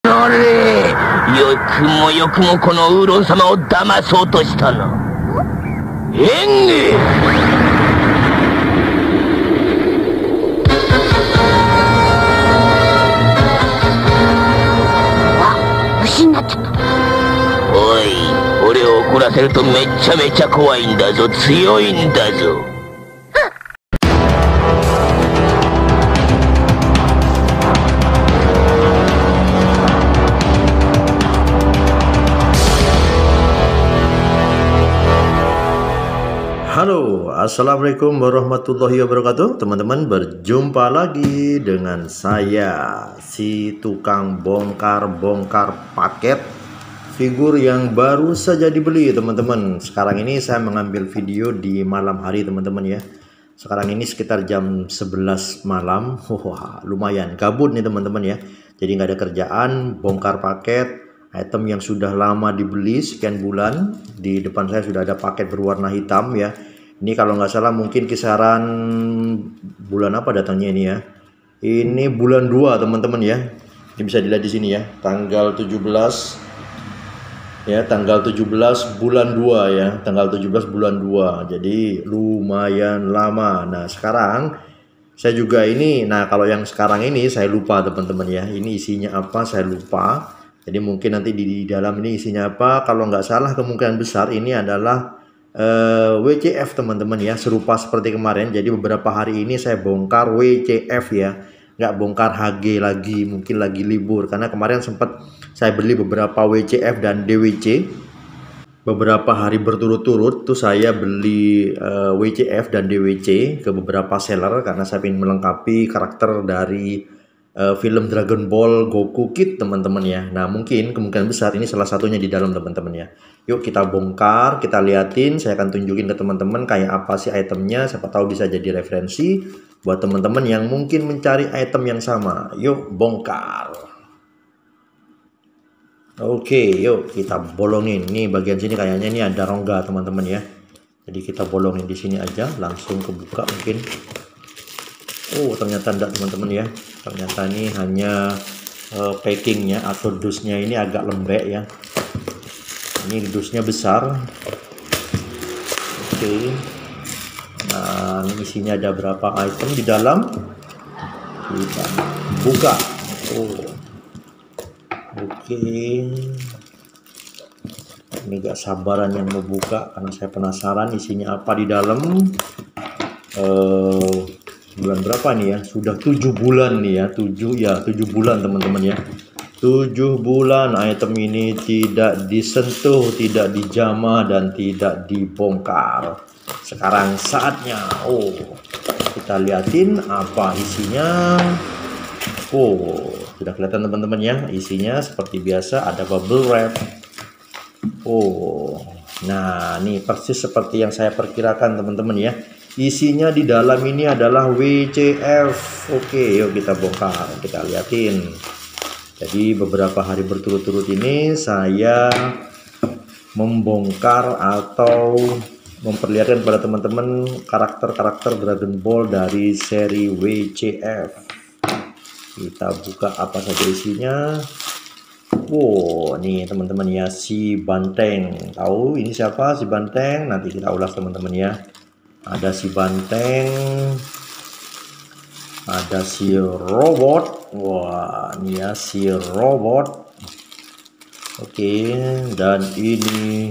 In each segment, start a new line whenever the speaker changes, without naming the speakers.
あれ、よくもよくもこのウーロン様を騙そうとしたな。演芸。
あ、虫になっちゃった。
おい、俺を怒らせるとめちゃめちゃ怖いんだぞ。強いんだぞ。
Halo, assalamualaikum warahmatullahi wabarakatuh. Teman-teman, berjumpa lagi dengan saya, si tukang bongkar-bongkar paket figur yang baru saja dibeli, teman-teman. Sekarang ini saya mengambil video di malam hari, teman-teman ya. Sekarang ini sekitar jam 11 malam. Wah, lumayan gabut nih, teman-teman ya. Jadi nggak ada kerjaan, bongkar paket item yang sudah lama dibeli sekian bulan. Di depan saya sudah ada paket berwarna hitam ya. Ini kalau nggak salah mungkin kisaran bulan apa datangnya ini ya. Ini bulan 2, teman-teman ya. Ini bisa dilihat di sini ya. Tanggal 17 ya, tanggal 17 bulan 2 ya. Tanggal 17 bulan 2. Jadi lumayan lama. Nah, sekarang saya juga ini, nah kalau yang sekarang ini saya lupa, teman-teman ya. Ini isinya apa saya lupa. Jadi mungkin nanti di dalam ini isinya apa. Kalau nggak salah kemungkinan besar ini adalah WCF, teman-teman ya. Serupa seperti kemarin. Jadi beberapa hari ini saya bongkar WCF ya. Nggak bongkar HG lagi. Mungkin lagi libur. Karena kemarin sempat saya beli beberapa WCF dan DWC. Beberapa hari berturut-turut tuh saya beli WCF dan DWC ke beberapa seller. Karena saya ingin melengkapi karakter dari film Dragon Ball Goku Kid, teman-teman ya. Nah, mungkin kemungkinan besar ini salah satunya di dalam, teman-teman ya. Yuk kita bongkar, kita liatin. Saya akan tunjukin ke teman-teman kayak apa sih itemnya. Siapa tahu bisa jadi referensi buat teman-teman yang mungkin mencari item yang sama. Yuk bongkar. Oke, yuk kita bolongin. Nih bagian sini kayaknya ini ada rongga, teman-teman ya. Jadi kita bolongin di sini aja, langsung kebuka mungkin. Oh, ternyata enggak, teman-teman ya. Ternyata ini hanya packingnya atau dusnya ini agak lembek ya. Ini dusnya besar. Oke. Nah, ini isinya ada berapa item di dalam? Kita buka. Oh. Oke. Ini gak sabaran yang mau buka karena saya penasaran isinya apa di dalam. Bulan berapa nih ya? Sudah 7 bulan nih ya. 7 bulan, teman-teman ya. 7 bulan item ini tidak disentuh, tidak dijamah dan tidak dibongkar. Sekarang saatnya. Oh, kita liatin apa isinya. Oh, sudah kelihatan, teman-teman ya. Isinya seperti biasa ada bubble wrap. Oh, nah ini persis seperti yang saya perkirakan, teman-teman ya. Isinya di dalam ini adalah WCF. Oke, yuk kita bongkar, kita liatin. Jadi beberapa hari berturut-turut ini saya membongkar atau memperlihatkan kepada teman-teman karakter-karakter Dragon Ball dari seri WCF. Kita buka apa saja isinya. Wow, nih teman-teman ya, si Banteng. Tahu ini siapa si Banteng? Nanti kita ulas, teman-teman ya. Ada si Banteng, ada si robot. Wah, ini ya si robot. Oke, dan ini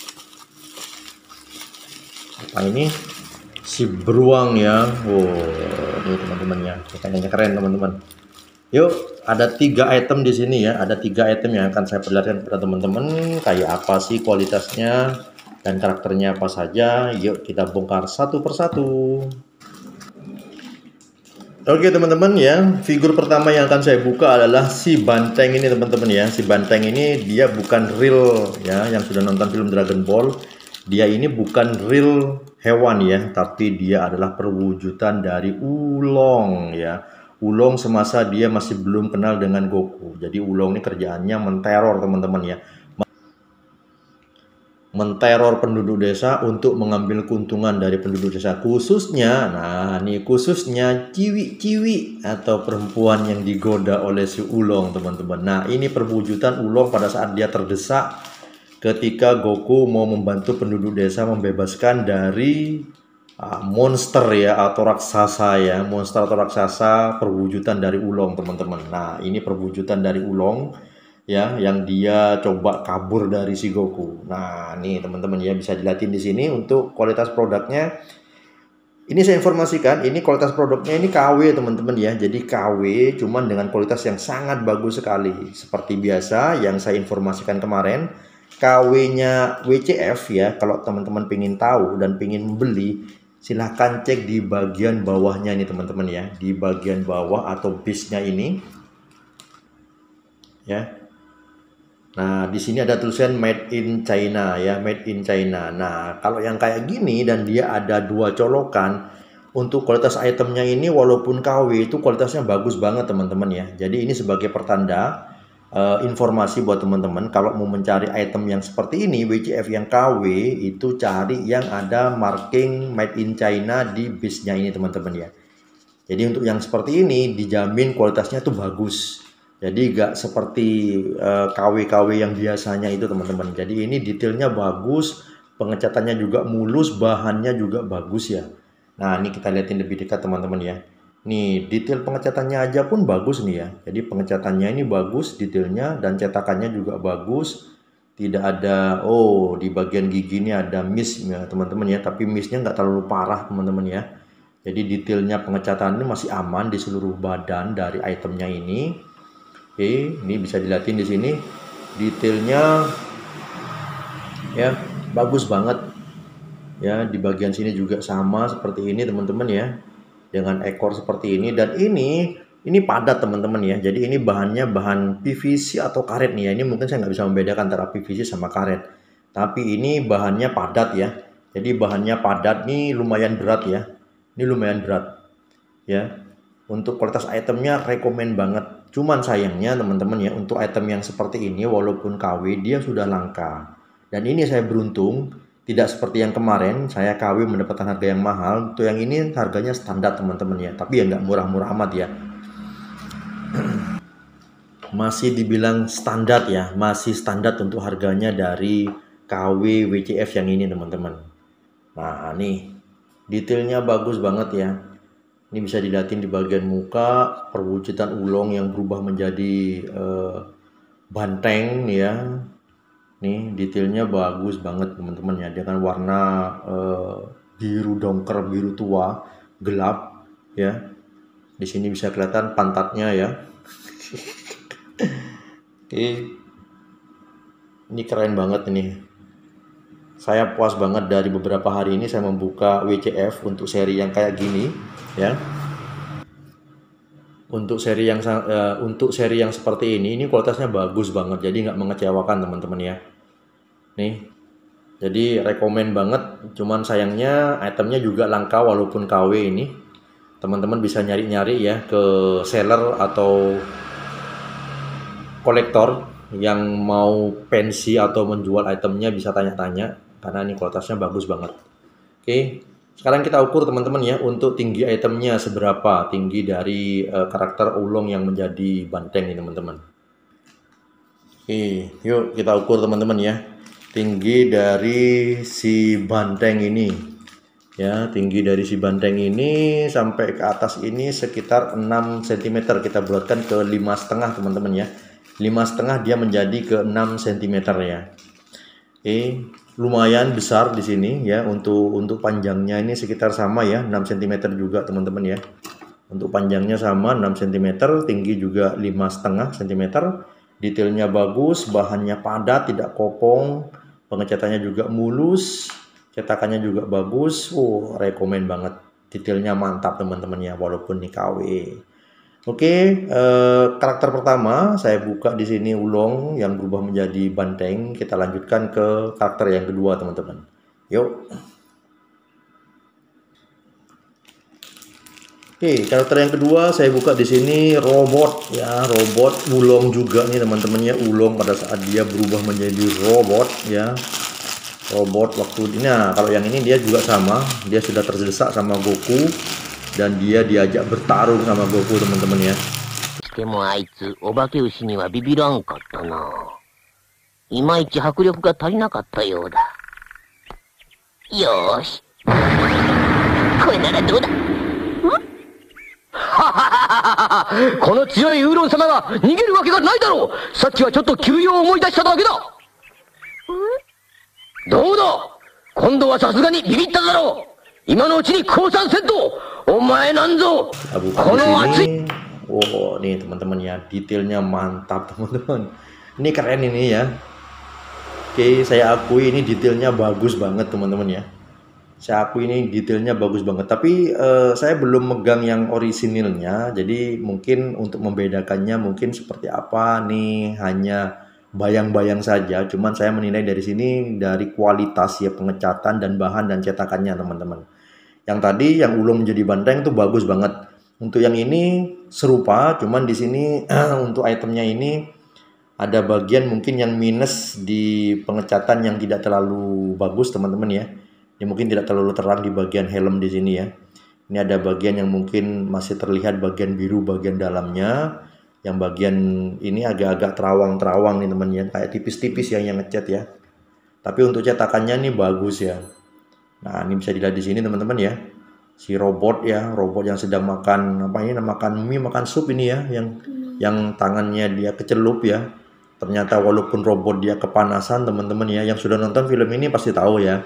apa ini? Si beruang ya. Oh, ini teman-teman ya. Ikannya keren, teman-teman. Yuk, ada 3 item di sini ya. Ada 3 item yang akan saya perlihatkan kepada teman-teman. Kayak apa sih kualitasnya dan karakternya apa saja. Yuk kita bongkar satu persatu. Oke, teman-teman ya, figur pertama yang akan saya buka adalah si Banteng ini, teman-teman ya. Si Banteng ini dia bukan real ya, yang sudah nonton film Dragon Ball. Dia ini bukan real hewan ya, tapi dia adalah perwujudan dari Ulong ya. Ulong semasa dia masih belum kenal dengan Goku. Jadi Ulong ini kerjaannya menteror, teman-teman ya. menteror penduduk desa untuk mengambil keuntungan dari penduduk desa, khususnya, nah nih khususnya ciwi-ciwi atau perempuan yang digoda oleh si Ulong, teman-teman. Nah, ini perwujudan Ulong pada saat dia terdesak ketika Goku mau membantu penduduk desa membebaskan dari monster ya, atau raksasa ya, monster atau raksasa, perwujudan dari Ulong, teman-teman. Nah, ini perwujudan dari Ulong ya, yang dia coba kabur dari si Goku. Nah, nih teman-teman ya, bisa dilihatin di sini untuk kualitas produknya. Ini saya informasikan, ini kualitas produknya ini KW, teman-teman ya. Jadi KW cuman dengan kualitas yang sangat bagus sekali. Seperti biasa yang saya informasikan kemarin, KW-nya WCF ya. Kalau teman-teman pengen tahu dan pengen membeli, silahkan cek di bagian bawahnya ini, teman-teman ya. Di bagian bawah atau base-nya ini ya. Nah, di sini ada tulisan Made in China ya, Made in China. Nah, kalau yang kayak gini dan dia ada dua colokan, untuk kualitas itemnya ini walaupun KW itu kualitasnya bagus banget, teman-teman ya. Jadi ini sebagai pertanda informasi buat teman-teman, kalau mau mencari item yang seperti ini WCF yang KW, itu cari yang ada marking Made in China di base-nya ini, teman-teman ya. Jadi untuk yang seperti ini dijamin kualitasnya tuh bagus. Jadi gak seperti KW-KW yang biasanya itu, teman-teman. Jadi ini detailnya bagus, pengecatannya juga mulus, bahannya juga bagus ya. Nah, ini kita lihatin lebih dekat, teman-teman ya. Nih, detail pengecatannya aja pun bagus nih ya. Jadi pengecatannya ini bagus, detailnya, dan cetakannya juga bagus. Tidak ada, oh di bagian gigi ini ada miss ya, teman-teman ya. Tapi missnya nggak terlalu parah, teman-teman ya. Jadi detailnya pengecatan ini masih aman di seluruh badan dari itemnya ini. Oke, ini bisa dilihatin di sini detailnya ya, bagus banget ya. Di bagian sini juga sama seperti ini, teman-teman ya, dengan ekor seperti ini. Dan ini padat, teman-teman ya. Jadi ini bahannya bahan PVC atau karet nih ya. Ini mungkin saya nggak bisa membedakan antara PVC sama karet, tapi ini bahannya padat ya. Jadi bahannya padat nih, lumayan berat ya. Ini lumayan berat ya. Untuk kualitas itemnya rekomen banget. Cuman sayangnya, teman-teman ya, untuk item yang seperti ini walaupun KW dia sudah langka. Dan ini saya beruntung, tidak seperti yang kemarin saya KW mendapatkan harga yang mahal. Untuk yang ini harganya standar, teman-teman ya. Tapi ya nggak murah-murah amat ya. Masih dibilang standar ya, masih standar untuk harganya dari KW WCF yang ini, teman-teman. Nah, nih detailnya bagus banget ya. Ini bisa dilihatin di bagian muka, perwujudan Ulong yang berubah menjadi banteng nih ya. Nih detailnya bagus banget, teman-teman ya, dengan warna biru dongker, biru tua, gelap ya. Di sini bisa kelihatan pantatnya ya. Oke. Ini keren banget ini. Saya puas banget dari beberapa hari ini saya membuka WCF untuk seri yang kayak gini ya. Untuk seri yang seperti ini kualitasnya bagus banget. Jadi nggak mengecewakan, teman-teman ya. Nih. Jadi rekomen banget. Cuman sayangnya itemnya juga langka walaupun KW ini. Teman-teman bisa nyari-nyari ya ke seller atau kolektor yang mau pensi atau menjual itemnya, bisa tanya-tanya karena ini kualitasnya bagus banget. Oke, sekarang kita ukur, teman-teman ya, untuk tinggi itemnya seberapa tinggi dari karakter Ulong yang menjadi banteng ini, teman-teman. Oke, yuk kita ukur, teman-teman ya, tinggi dari si banteng ini ya. Tinggi dari si banteng ini sampai ke atas ini sekitar 6 cm. Kita bulatkan ke 5,5, teman-teman ya. 5,5 dia menjadi ke 6 cm ya. Oke, lumayan besar di sini ya. Untuk panjangnya ini sekitar sama ya, 6 cm juga, teman-teman ya. Untuk panjangnya sama 6 cm, tinggi juga 5,5 cm. Detailnya bagus, bahannya padat, tidak kopong, pengecatannya juga mulus, cetakannya juga bagus. Rekomen banget. Detailnya mantap, teman-teman ya, walaupun ini KW. Oke, karakter pertama saya buka di sini Ulong yang berubah menjadi banteng. Kita lanjutkan ke karakter yang kedua, teman-teman. Yuk. Oke, karakter yang kedua saya buka di sini robot ya, robot Ulong juga nih, teman-teman ya. Ulong pada saat dia berubah menjadi robot ya. robot waktu ini. Nah, kalau yang ini dia juga sama, dia sudah terdesak sama Goku dan dia diajak bertarung sama Goku, teman-teman ya.
でもあいつ、お化け牛にはビビらんかったな。いまいち迫力が足りなかったようだ。よーし。これならどうだ。この強いウーロン様が逃げるわけがないだろう。さっきはちょっと休養を思い出しただけだ。どうだ、今度はさすがにビビっただろう。今のうちに降参せんと。お前なんぞ、この熱い。
Oh, nih teman-teman ya, detailnya mantap teman-teman. Ini keren ini ya. Oke, saya akui ini detailnya bagus banget teman-teman ya. Saya akui ini detailnya bagus banget. Tapi saya belum megang yang orisinilnya. Jadi mungkin untuk membedakannya mungkin seperti apa nih, hanya bayang-bayang saja. Cuman saya menilai dari sini dari kualitas ya pengecatan dan bahan dan cetakannya teman-teman. Yang tadi yang ulung menjadi banteng itu bagus banget. Untuk yang ini serupa, cuman di sini untuk itemnya ini ada bagian mungkin yang minus di pengecatan yang tidak terlalu bagus teman-teman ya. Ini mungkin tidak terlalu terang di bagian helm di sini ya. Ini ada bagian yang mungkin masih terlihat bagian biru bagian dalamnya. Yang bagian ini agak-agak terawang-terawang nih teman-teman ya, kayak tipis-tipis yang ngecat ya. Tapi untuk cetakannya nih bagus ya. Nah, ini bisa dilihat di sini teman-teman ya. Si robot ya, robot yang sedang makan apa ini, makan mie, makan sup ini ya, yang tangannya dia kecelup ya. Ternyata walaupun robot dia kepanasan teman-teman ya, yang sudah nonton film ini pasti tahu ya.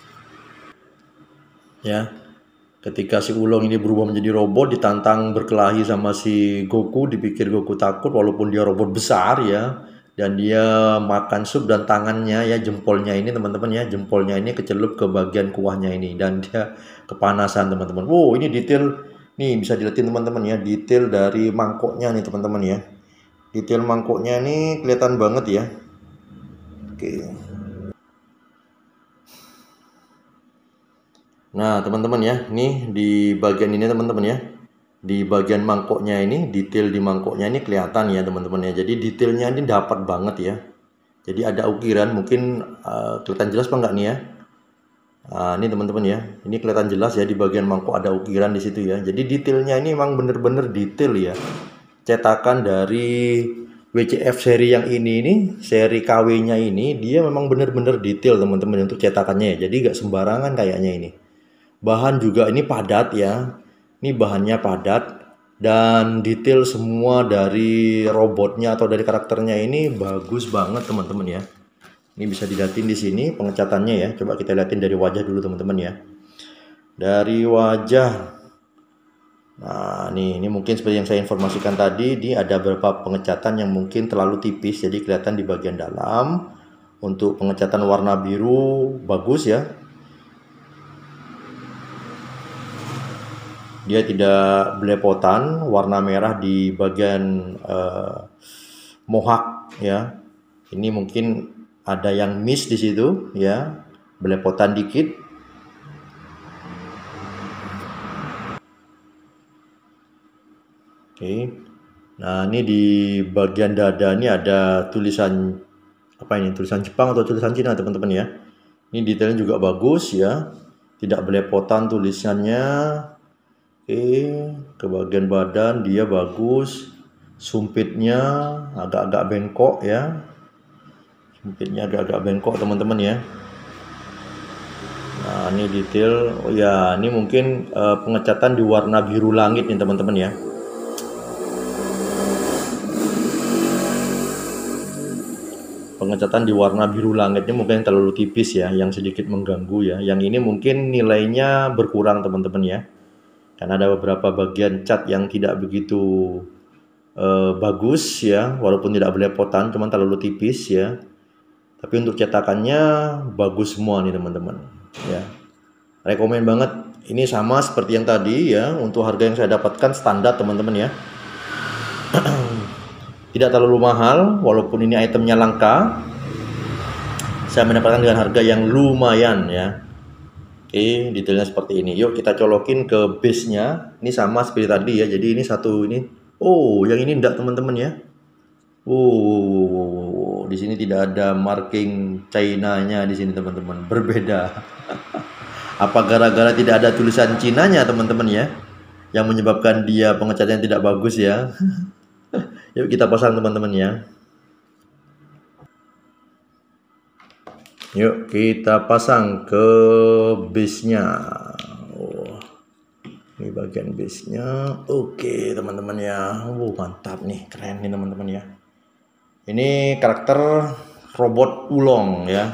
Ya, ketika si Ulong ini berubah menjadi robot, ditantang berkelahi sama si Goku, dipikir Goku takut walaupun dia robot besar ya. Dan dia makan sup dan tangannya ya, jempolnya ini teman-teman ya, jempolnya ini kecelup ke bagian kuahnya ini dan dia kepanasan teman-teman. Wow, ini detail nih, bisa dilihatin teman-teman ya, detail dari mangkoknya nih teman-teman ya. Detail mangkoknya ini kelihatan banget ya. Oke. Nah teman-teman ya, nih di bagian ini teman-teman ya, di bagian mangkoknya ini, detail di mangkoknya ini kelihatan ya teman-teman ya. Jadi detailnya ini dapat banget ya. Jadi ada ukiran, mungkin kelihatan jelas apa enggak nih ya. Nah, ini teman-teman ya, ini kelihatan jelas ya, di bagian mangkok ada ukiran di situ ya. Jadi detailnya ini memang bener-bener detail ya. Cetakan dari WCF seri yang ini seri KW-nya ini, dia memang bener-bener detail teman-teman untuk cetakannya ya. Jadi nggak sembarangan kayaknya ini. Bahan juga ini padat ya. Ini bahannya padat dan detail semua dari robotnya atau dari karakternya ini bagus banget teman-teman ya. Ini bisa dilihatin di sini pengecatannya ya. Coba kita lihatin dari wajah dulu teman-teman ya. Dari wajah. Nah, ini mungkin seperti yang saya informasikan tadi, ini ada beberapa pengecatan yang mungkin terlalu tipis, jadi kelihatan di bagian dalam. Untuk pengecatan warna biru bagus ya. Dia tidak belepotan, warna merah di bagian mohak ya. Ini mungkin ada yang miss di situ ya, belepotan dikit. Oke. Nah, ini di bagian dada ini ada tulisan apa ini? Tulisan Jepang atau tulisan Cina teman-teman ya. Ini detailnya juga bagus ya. Tidak belepotan tulisannya. Oke, ke bagian badan dia bagus, sumpitnya agak-agak bengkok ya, sumpitnya agak-agak bengkok teman-teman ya. Nah ini detail, oh ya ini mungkin pengecatan di warna biru langit nih teman-teman ya. Pengecatan di warna biru langitnya mungkin terlalu tipis ya, yang sedikit mengganggu ya. Yang ini mungkin nilainya berkurang teman-teman ya. Karena ada beberapa bagian cat yang tidak begitu bagus ya, walaupun tidak belepotan, cuman terlalu tipis ya. Tapi untuk cetakannya bagus semua nih teman-teman ya. Rekomen banget. Ini sama seperti yang tadi ya. Untuk harga yang saya dapatkan standar teman-teman ya. Tidak terlalu mahal, walaupun ini itemnya langka. Saya mendapatkan dengan harga yang lumayan ya. Oke, detailnya seperti ini. Yuk kita colokin ke base-nya. Ini sama seperti tadi ya. Jadi ini satu ini. Oh, yang ini enggak teman-teman ya. Oh, di sini tidak ada marking China-nya di sini teman-teman, berbeda. Apa gara-gara tidak ada tulisan Cina-nya teman-teman ya, yang menyebabkan dia pengecatnya tidak bagus ya. Yuk kita pasang teman-teman ya. Yuk kita pasang ke base-nya. Oh, ini bagian base-nya. Oke teman-teman ya. Mantap nih, keren nih teman-teman ya. Ini karakter robot Ulong ya.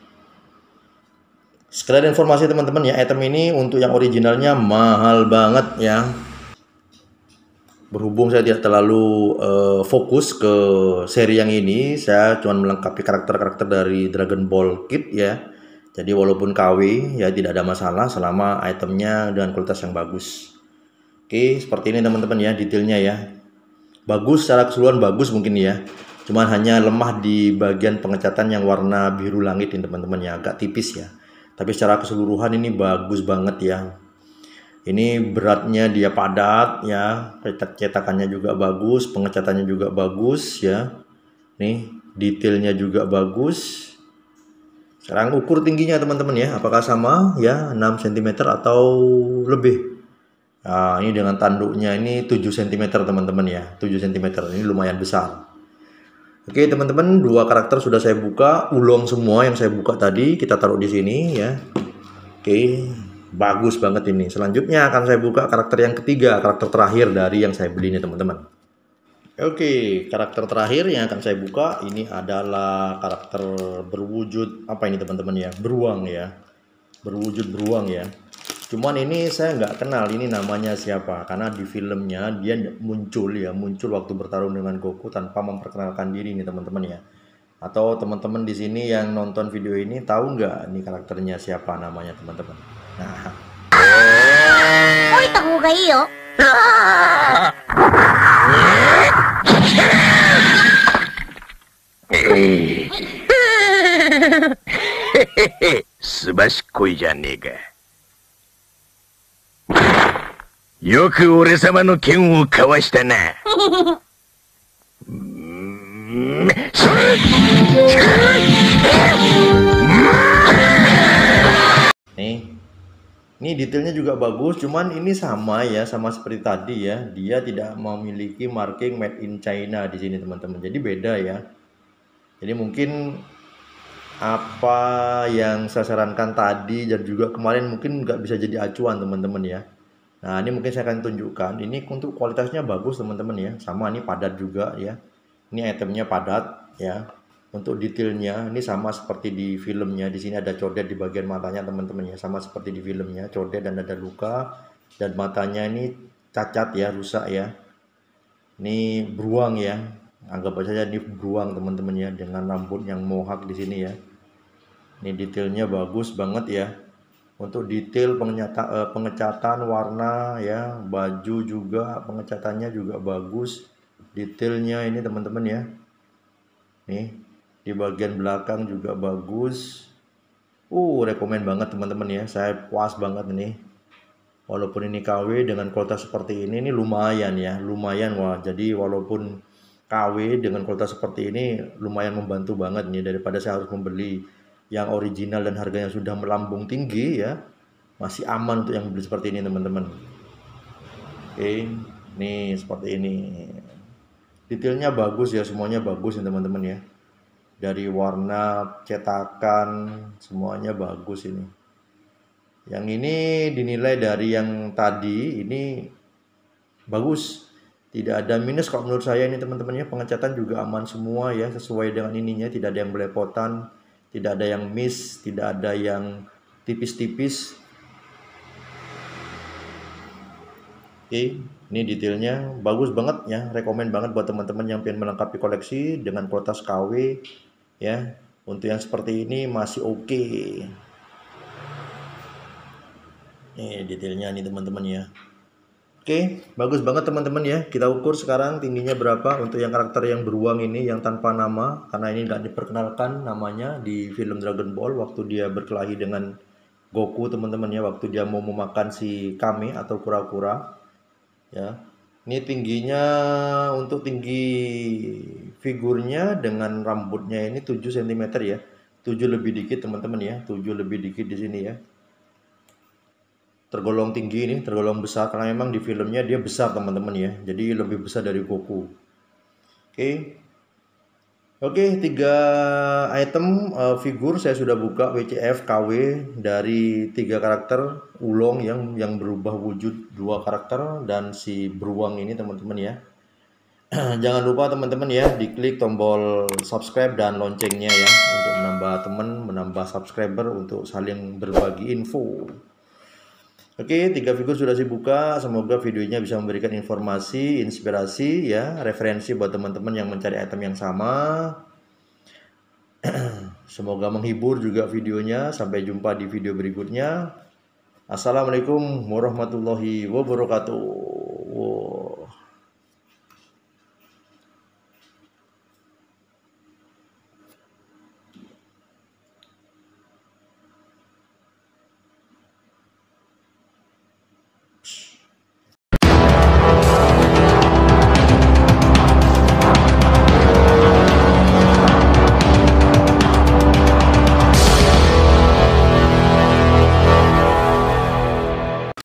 Sekalian informasi teman-teman ya, item ini untuk yang originalnya mahal banget ya. Berhubung saya tidak terlalu fokus ke seri yang ini, saya cuma melengkapi karakter-karakter dari Dragon Ball Kid ya. Jadi walaupun KW ya tidak ada masalah selama itemnya dengan kualitas yang bagus. Oke, seperti ini teman-teman ya detailnya ya. Bagus secara keseluruhan, bagus mungkin ya. Cuman hanya lemah di bagian pengecatan yang warna biru langit ini teman-teman ya, agak tipis ya. Tapi secara keseluruhan ini bagus banget ya. Ini beratnya dia padat ya, cetakannya juga bagus, pengecatannya juga bagus ya. Nih, detailnya juga bagus. Sekarang ukur tingginya teman-teman ya, apakah sama ya 6 cm atau lebih. Nah, ini dengan tanduknya ini 7 cm teman-teman ya, 7 cm. Ini lumayan besar. Oke teman-teman, dua karakter sudah saya buka, Ulong semua yang saya buka tadi, kita taruh di sini ya. Oke. Bagus banget ini. Selanjutnya akan saya buka karakter yang ketiga, karakter terakhir dari yang saya beli ini teman-teman. Oke, karakter terakhir yang akan saya buka ini adalah karakter berwujud apa ini teman-teman ya, beruang ya, berwujud beruang ya. Cuman ini saya nggak kenal ini namanya siapa, karena di filmnya dia muncul waktu bertarung dengan Goku tanpa memperkenalkan diri nih teman-teman ya. Atau teman-teman di sini yang nonton video ini tahu nggak ini karakternya siapa namanya teman-teman? Nah,
降りた方がいいよ。
すばしっこいじゃねえか。よく俺様の剣をかわしたな。
Ini detailnya juga bagus, cuman ini sama ya, sama seperti tadi ya. Dia tidak memiliki marking made in China di sini teman-teman. Jadi beda ya. Jadi mungkin apa yang saya sarankan tadi dan juga kemarin mungkin nggak bisa jadi acuan teman-teman ya. Nah ini mungkin saya akan tunjukkan. Ini untuk kualitasnya bagus teman-teman ya. Sama ini padat juga ya. Ini itemnya padat ya. Untuk detailnya ini sama seperti di filmnya. Di sini ada codet di bagian matanya teman-teman ya, sama seperti di filmnya, codet dan ada luka, dan matanya ini cacat ya, rusak ya. Ini beruang ya, anggap saja ini beruang teman-teman ya, dengan rambut yang mohawk di sini ya. Ini detailnya bagus banget ya. Untuk detail pengecatan warna ya, baju juga pengecatannya juga bagus. Detailnya ini teman-teman ya. Nih di bagian belakang juga bagus. Rekomen banget teman-teman ya. Saya puas banget ini. Walaupun ini KW dengan kualitas seperti ini lumayan ya, lumayan. Wah, jadi walaupun KW dengan kualitas seperti ini lumayan membantu banget nih, daripada saya harus membeli yang original dan harganya sudah melambung tinggi ya. Masih aman untuk yang beli seperti ini teman-teman. Oke, nih seperti ini. Detailnya bagus ya, semuanya bagus ya teman-teman ya. Dari warna, cetakan, semuanya bagus ini. Yang ini dinilai dari yang tadi ini bagus. Tidak ada minus kalau menurut saya ini teman-teman ya. Pengecatan juga aman semua ya, sesuai dengan ininya, tidak ada yang belepotan, tidak ada yang miss, tidak ada yang tipis-tipis. Oke, ini detailnya bagus banget ya, rekomen banget buat teman-teman yang pengen melengkapi koleksi dengan kualitas KW ya. Untuk yang seperti ini masih oke. Nih detailnya nih teman-teman ya. Oke, bagus banget teman-teman ya. Kita ukur sekarang tingginya berapa untuk yang karakter yang beruang ini yang tanpa nama, karena ini nggak diperkenalkan namanya di film Dragon Ball waktu dia berkelahi dengan Goku teman-teman ya, waktu dia mau memakan si Kame atau kura-kura ya. Ini tingginya, untuk tinggi figurnya dengan rambutnya ini 7 cm ya. 7 lebih dikit teman-teman ya, 7 lebih dikit di sini ya. Tergolong tinggi ini, tergolong besar karena memang di filmnya dia besar teman-teman ya. Jadi lebih besar dari Goku. Oke, 3 item figur saya sudah buka WCF KW dari 3 karakter Ulong yang berubah wujud 2 karakter dan si beruang ini teman-teman ya. Jangan lupa teman-teman ya, diklik tombol subscribe dan loncengnya ya untuk menambah teman, menambah subscriber untuk saling berbagi info. Oke, 3 figur sudah saya buka. Semoga videonya bisa memberikan informasi, inspirasi ya, referensi buat teman-teman yang mencari item yang sama. Semoga menghibur juga videonya. Sampai jumpa di video berikutnya. Assalamualaikum warahmatullahi wabarakatuh.